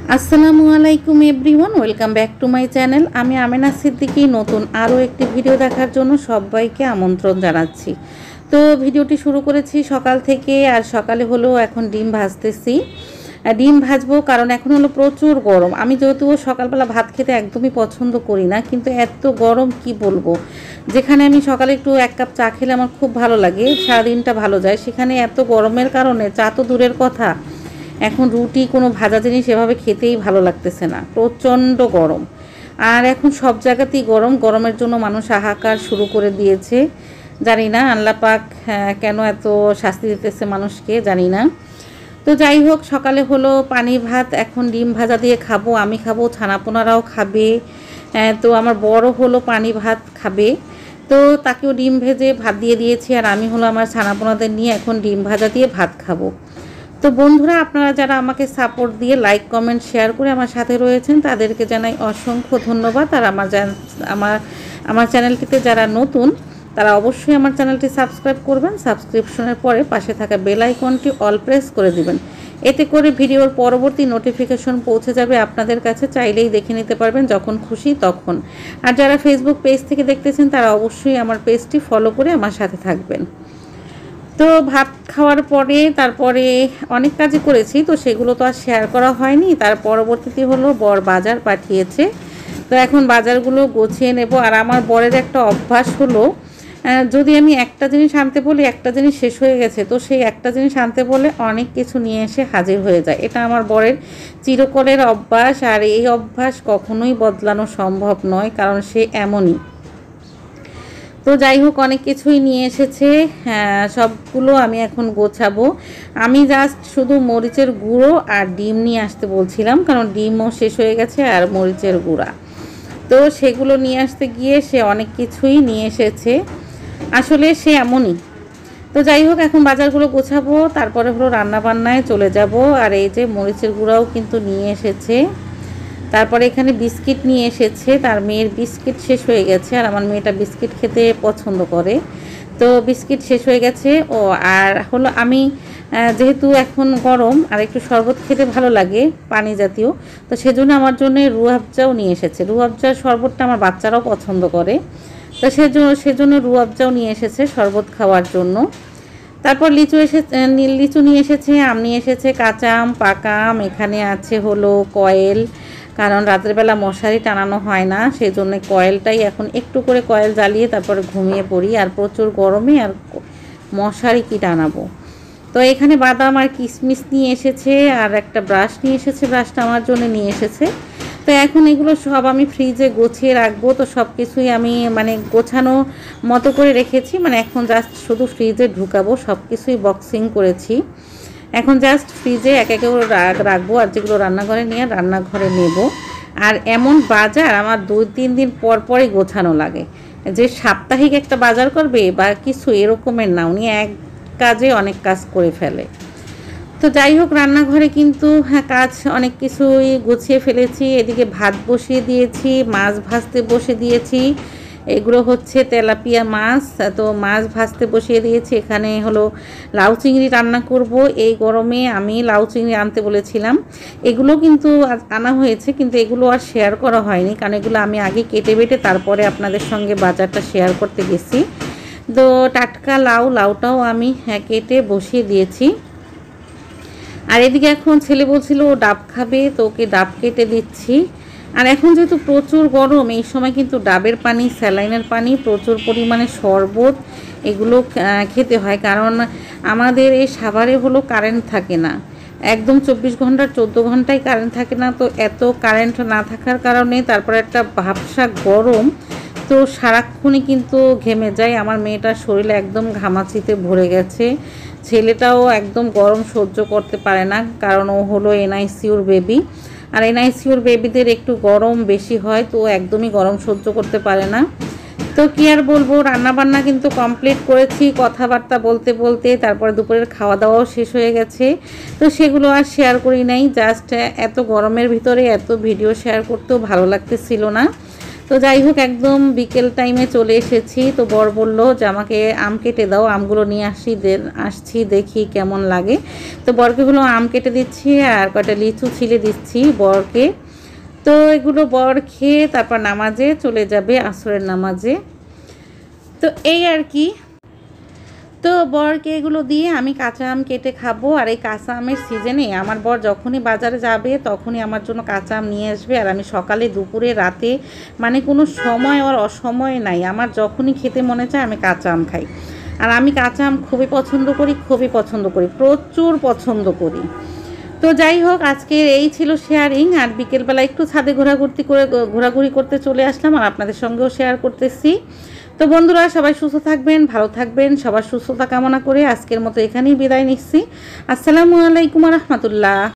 আসসালামু আলাইকুম everyone, welcome back to my channel. আমি আমেনা সিদ্দিকী নতুন আরও একটি ভিডিও দেখার জন্য সবাইকে আমন্ত্রণ জানাচ্ছি। তো ভিডিওটি শুরু করেছি সকাল থেকে, আর সকালে হলো এখন ডিম ভাজতেছি। ডিম ভাজবো কারণ এখন হলো প্রচুর গরম। আমি যেহেতু সকালবেলা ভাত খেতে একদমই পছন্দ করি না, কিন্তু এত গরম কি বলবো, যেখানে আমি সকালে একটু এক কাপ চা খেলে আমার খুব ভালো লাগে, সারাদিনটা ভালো যায়, সেখানে এত গরমের কারণে চা তো দূরের কথা, এখন রুটি কোনো ভাজা জিনিস এভাবে খেতেই ভালো লাগতেছে না, প্রচণ্ড গরম। আর এখন সব জায়গাতেই গরম, গরমের জন্য মানুষ হাহাকার শুরু করে দিয়েছে। জানি না আল্লাহ পাক কেন এত শাস্তি দিতেছে মানুষকে, জানি না। তো যাই হোক, সকালে হলো পানি ভাত, এখন ডিম ভাজা দিয়ে খাবো, আমি খাবো, ছানাপোনারাও খাবে। তো আমার বড় হলো পানি ভাত খাবে, তো তাকেও ডিম ভেজে ভাত দিয়ে দিয়েছি, আর আমি হলো আমার ছানাপোনাদের নিয়ে এখন ডিম ভাজা দিয়ে ভাত খাবো। তো বন্ধুরা, আপনারা যারা আমাকে সাপোর্ট দিয়ে লাইক কমেন্ট শেয়ার করে আমার সাথে রয়েছেন, তাদেরকে জানাই অসংখ্য ধন্যবাদ। আর আমার চ্যানেলটিতে যারা নতুন, তারা অবশ্যই আমার চ্যানেলটি সাবস্ক্রাইব করবেন। সাবস্ক্রিপশনের পরে পাশে থাকা বেল আইকনটি অল প্রেস করে দিবেন, এতে করে ভিডিওর পরবর্তী নোটিফিকেশন পৌঁছে যাবে আপনাদের কাছে, চাইলেই দেখে নিতে পারবেন যখন খুশি তখন। আর যারা ফেসবুক পেজ থেকে দেখতেছেন, তারা অবশ্যই আমার পেজটি ফলো করে আমার সাথে থাকবেন। তো ভাত খাওয়ার পরে তারপরে অনেক কাজই করেছি, তো সেগুলো তো আর শেয়ার করা হয়নি। তার পরবর্তীতে হলো বর বাজার পাঠিয়েছে, তো এখন বাজারগুলো গুছিয়ে নেব। আর আমার বরের একটা অভ্যাস হলো, যদি আমি একটা জিনিস আনতে বলি, একটা জিনিস শেষ হয়ে গেছে, তো সেই একটা জিনিস আনতে বলে অনেক কিছু নিয়ে এসে হাজির হয়ে যায়। এটা আমার বরের চিরকালের অভ্যাস, আর এই অভ্যাস কখনোই বদলানো সম্ভব নয়, কারণ সে এমনই। তো যাই হোক, অনেক কিছুই নিয়ে এসেছে, সবগুলো আমি এখন গোছাবো। আমি জাস্ট শুধু মরিচের গুঁড়ো আর ডিম নিয়ে আসতে বলছিলাম, কারণ ডিমও শেষ হয়ে গেছে আর মরিচের গুঁড়া, তো সেগুলো নিয়ে আসতে গিয়ে সে অনেক কিছুই নিয়ে এসেছে, আসলে সে এমনই। তো যাই হোক, এখন বাজারগুলো গোছাবো, তারপরে হলো রান্নাবান্নায় চলে যাব। আর এই যে মরিচের গুঁড়াও কিন্তু নিয়ে এসেছে, তারপরে এখানে বিস্কিট নিয়ে এসেছে, তার মেয়ের বিস্কিট শেষ হয়ে গেছে, আর আমার মেয়েটা বিস্কিট খেতে পছন্দ করে, তো বিস্কিট শেষ হয়ে গেছে। আর হলো আমি যেহেতু এখন গরম আর একটু শরবত খেতে ভালো লাগে পানি জাতীয়, তো সেজন্য আমার জন্য রুয়াবজাও নিয়ে এসেছে। রুয়াবজার শরবতটা আমার বাচ্চারাও পছন্দ করে, তো সেজন্য রুয়াবজাও নিয়ে এসেছে শরবত খাওয়ার জন্য। তারপর লিচু নিয়ে এসেছে, আম নিয়ে এসেছে, কাঁচা আম, পাকা আম, এখানে আছে হলো কয়েল, কারণ রাতের বেলা মশারি টানানো হয় না, সেই জন্য কয়েলটাই এখন একটু করে কয়েল জ্বালিয়ে তারপরে ঘুমিয়ে পড়ি। আর প্রচুর গরমে আর মশারি কি টানাবো। তো এখানে বাদাম আর কিশমিশ নিয়ে এসেছে, আর একটা ব্রাশ নিয়ে এসেছে, ব্রাশটা আমার জন্য নিয়ে এসেছে। তো এখন এগুলো সব আমি ফ্রিজে গুছিয়ে রাখবো, তো সব কিছুই আমি গোছানো মতো করে রেখেছি, এখন জাস্ট শুধু ফ্রিজে ঢুকাবো, সব কিছুই বক্সিং করেছি, এখন জাস্ট ফ্রিজে এক একে রাখবো, আর যেগুলো রান্নাঘরে নিয়ে রান্নাঘরে নেব। আর এমন বাজার আমার 2-3 দিন পর পরই গোছানো লাগে, যে সাপ্তাহিক একটা বাজার করবে বা কিছু এরকমের না, উনি এক কাজে অনেক কাজ করে ফেলে। তো যাই হোক, রান্নাঘরে কিন্তু কাজ অনেক কিছুই গুছিয়ে ফেলেছি। এদিকে ভাত বসিয়ে দিয়েছি, মাছ ভাজতে বসে দিয়েছি, এগুলো হচ্ছে তেলাপিয়া মাছ, তো মাছ ভাজতে বসিয়ে দিয়েছি। এখানে হলো লাউ চিংড়ি রান্না করব, এই গরমে আমি লাউ চিংড়ি আনতে বলেছিলাম, এগুলো কিন্তু আনা হয়েছে, কিন্তু এগুলো আর শেয়ার করা হয়নি, কারণ এগুলো আমি আগে কেটে বেটে তারপরে আপনাদের সঙ্গে বাজারটা শেয়ার করতে গেছি। তো টাটকা লাউটাও আমি কেটে বসিয়ে দিয়েছি। আর এদিকে এখন ছেলে বলছিল ও ডাব খাবে, তো ওকে ডাব কেটে দিচ্ছি। আর এখন যেহেতু প্রচুর গরম, এই সময় কিন্তু ডাবের পানি, স্যালাইনের পানি, প্রচুর পরিমাণে শরবত, এগুলো খেতে হয়, কারণ আমাদের এই সাভারে হলো কারেন্ট থাকে না, একদম 24 ঘন্টার 14 ঘন্টায় কারেন্ট থাকে না। তো এত কারেন্ট না থাকার কারণে তারপরে একটা ভাবসা গরম, তো সারাক্ষণই কিন্তু ঘেমে যায়। আমার মেয়েটার শরীরে একদম ঘামাচিতে ভরে গেছে, ছেলেটাও একদম গরম সহ্য করতে পারে না, কারণ ও হলো এনআইসিউর বেবি, আর এনআইসিউর বেবিদের একটু গরম বেশি হয়, তো একদমই গরম সহ্য করতে পারে না। তো কি আর বলবো, রান্নাবান্না কিন্তু কমপ্লিট করেছি কথাবার্তা বলতে বলতে, তারপরে দুপুরের খাওয়া দাওয়াও শেষ হয়ে গেছে, তো সেগুলো আর শেয়ার করি নাই। জাস্ট এত গরমের ভিতরে এত ভিডিও শেয়ার করতেও ভালো লাগতেছিল না, তো যাই হোক একদম বিকেল টাইমে চলে এসেছি। তো বর বললো যে আমাকে আম কেটে দাও, আমগুলো নিয়ে আসছি দেখি কেমন লাগে। তো বরকে হলো আম কেটে দিচ্ছি আর কটা লিচু ছিলে দিচ্ছি বরকে। তো এগুলো বর খেয়ে তারপর নামাজে চলে যাবে, আসরের নামাজে। তো এই আর কি। তো বরকে এগুলো দিয়ে আমি কাঁচা আম কেটে খাবো। আর এই কাঁচা আমের সিজনে আমার বর যখনই বাজারে যাবে তখনই আমার জন্য কাঁচা আম নিয়ে আসবে। আর আমি সকালে দুপুরে রাতে মানে কোনো সময় আর অসময় নাই, আমার যখনই খেতে মনে চায় আমি কাঁচা আম খাই। আর আমি কাঁচা আম খুবই পছন্দ করি, প্রচুর পছন্দ করি। তো যাই হোক আজকের এই ছিল শেয়ারিং। আর বিকেলবেলা একটু ছাদে ঘোরাঘুরি করতে চলে আসলাম আর আপনাদের সঙ্গেও শেয়ার করতেছি। তো বন্ধুরা সবাই সুস্থ থাকবেন, ভালো থাকবেন, সবার সুস্থতা কামনা করে আজকের মতো এখানেই বিদায় নিচ্ছি। আসসালামু আলাইকুম রহমতুল্লাহ।